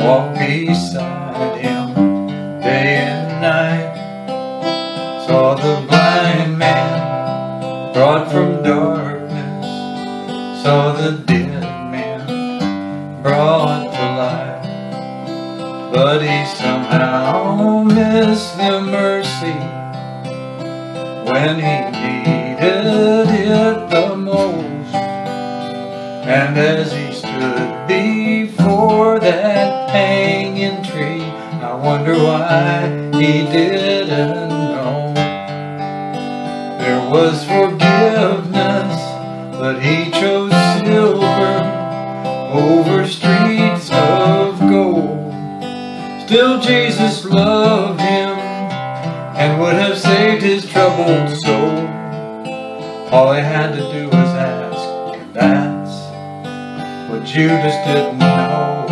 walked beside him day and night. Saw the blind man brought from darkness, saw the dead man brought to life. But he somehow missed the mercy when he needed it the most. And as he stood before that hanging tree, I wonder why he didn't know. There was forgiveness, but he chose silver over streets of gold. Still Jesus loved him and would have saved his troubled soul. All he had to do was ask, and that's what Judas didn't know.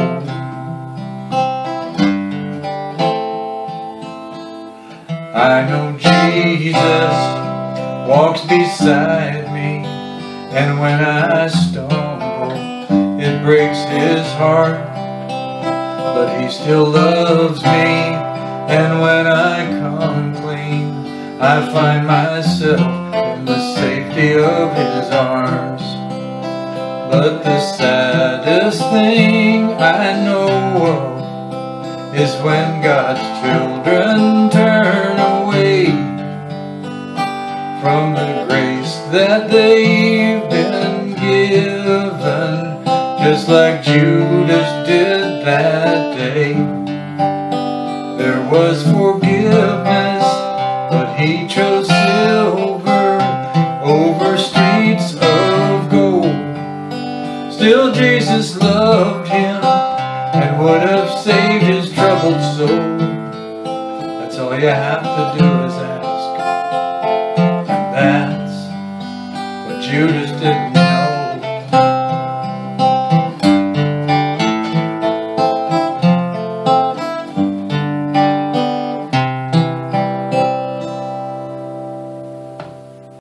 I know Jesus walks beside me, and when I stumble, it breaks his heart. But he still loves me, and when I come clean, I find myself in the safety of his arms. But the saddest thing I know of is when God's children turn away from the grace that they've been given, just like Judas did that day. There was forgiveness, but he chose silver over streets of gold. Still Jesus loved him and would have saved his troubled soul. That's all you have to do is ask, and that's what Judas did.